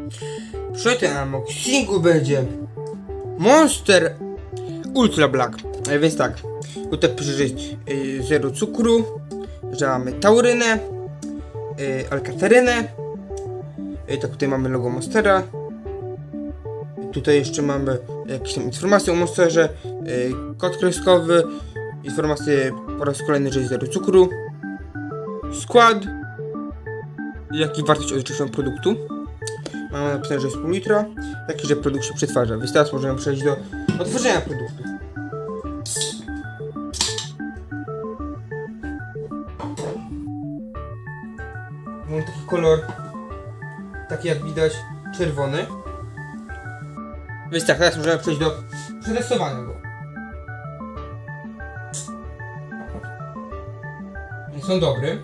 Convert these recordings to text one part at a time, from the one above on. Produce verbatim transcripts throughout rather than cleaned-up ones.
Przy tym unboxingu będzie Monster Ultra Black. A więc tak, tutaj pisze, że jest yy, zero cukru, że mamy taurynę, yy, alkaterynę. Yy, tak, tutaj mamy logo Monstera. Tutaj jeszcze mamy jakieś tam informacje o Monsterze, yy, kod kreskowy, informacje po raz kolejny, że jest zero cukru, skład, jaki wartość odczynną produktu. Mamy napisane, że jest pół litra, taki, że produkt się przetwarza. Więc teraz możemy przejść do otworzenia produktu. Mam taki kolor, taki jak widać, czerwony. Więc tak, teraz możemy przejść do przetestowania go. Są dobry.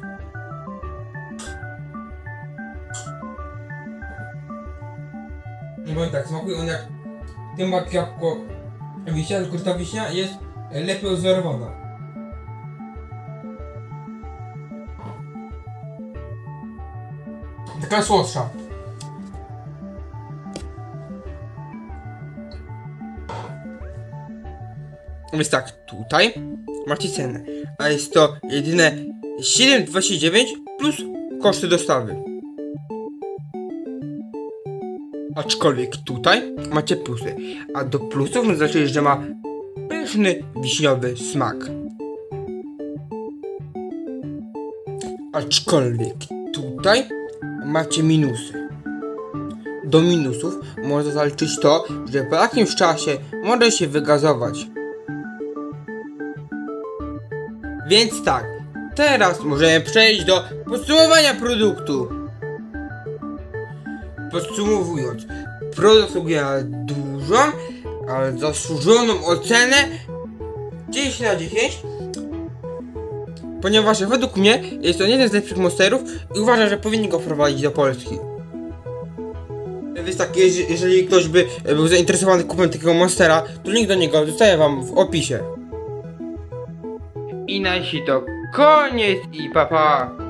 No powiem tak, smakuje on jak dymak jabłko wiśnia, tylko że ta wiśnia jest lepiej odzorowana. Taka słodsza. Więc tak, tutaj macie cenę, a jest to jedyne siedem dwadzieścia dziewięć plus koszty dostawy. Aczkolwiek tutaj macie plusy, a do plusów znaczy, że ma pyszny wiśniowy smak. Aczkolwiek tutaj macie minusy. Do minusów można zaliczyć to, że po jakimś czasie może się wygazować. Więc tak, teraz możemy przejść do podsumowania produktu. Podsumowując, produkt zasługuje na dużą, ale zasłużoną ocenę dziesięć na dziesięć, ponieważ według mnie jest to jeden z lepszych monsterów i uważam, że powinni go wprowadzić do Polski. Więc tak, jeżeli ktoś by był zainteresowany kupnem takiego monstera, to link do niego zostawię wam w opisie. I na dzisiaj to koniec i pa pa!